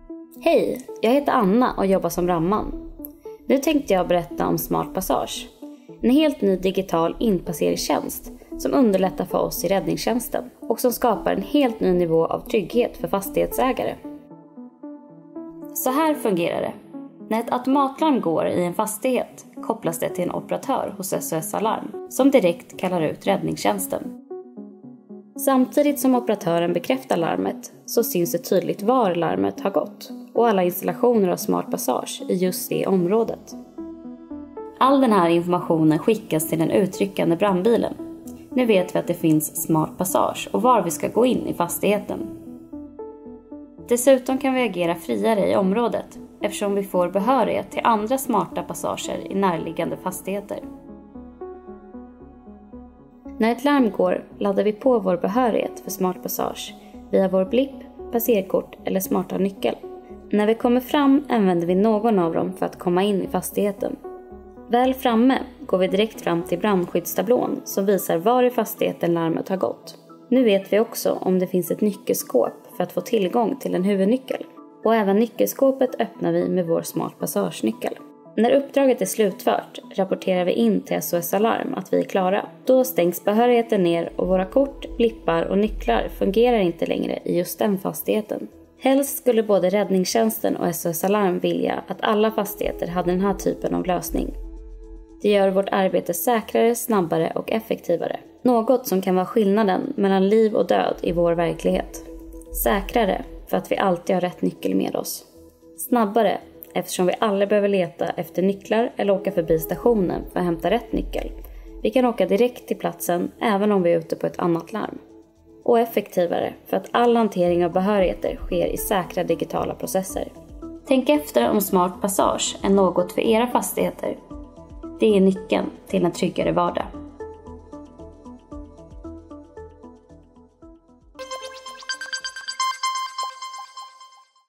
Hej, jag heter Anna och jobbar som brandman. Nu tänkte jag berätta om Smart Passage. En helt ny digital inpasseringstjänst som underlättar för oss i räddningstjänsten och som skapar en helt ny nivå av trygghet för fastighetsägare. Så här fungerar det. När ett automatlarm går i en fastighet kopplas det till en operatör hos SOS Alarm som direkt kallar ut räddningstjänsten. Samtidigt som operatören bekräftar larmet så syns det tydligt var larmet har gått och alla installationer av Smart Passage i just det området. All den här informationen skickas till den utryckande brandbilen. Nu vet vi att det finns Smart Passage och var vi ska gå in i fastigheten. Dessutom kan vi agera friare i området eftersom vi får behörighet till andra smarta passager i närliggande fastigheter. När ett larm går laddar vi på vår behörighet för Smart Passage via vår blipp, passerkort eller smarta nyckel. När vi kommer fram använder vi någon av dem för att komma in i fastigheten. Väl framme går vi direkt fram till brandskyddstablån som visar var i fastigheten larmet har gått. Nu vet vi också om det finns ett nyckelskåp för att få tillgång till en huvudnyckel. Och även nyckelskåpet öppnar vi med vår Smart Passage-nyckel. När uppdraget är slutfört rapporterar vi in till SOS Alarm att vi är klara. Då stängs behörigheten ner och våra kort, blippar och nycklar fungerar inte längre i just den fastigheten. Helst skulle både räddningstjänsten och SOS Alarm vilja att alla fastigheter hade den här typen av lösning. Det gör vårt arbete säkrare, snabbare och effektivare. Något som kan vara skillnaden mellan liv och död i vår verklighet. Säkrare för att vi alltid har rätt nyckel med oss. Snabbare eftersom vi aldrig behöver leta efter nycklar eller åka förbi stationen för att hämta rätt nyckel. Vi kan åka direkt till platsen även om vi är ute på ett annat larm. Och effektivare för att all hantering av behörigheter sker i säkra digitala processer. Tänk efter om Smart Passage är något för era fastigheter. Det är nyckeln till en tryggare vardag.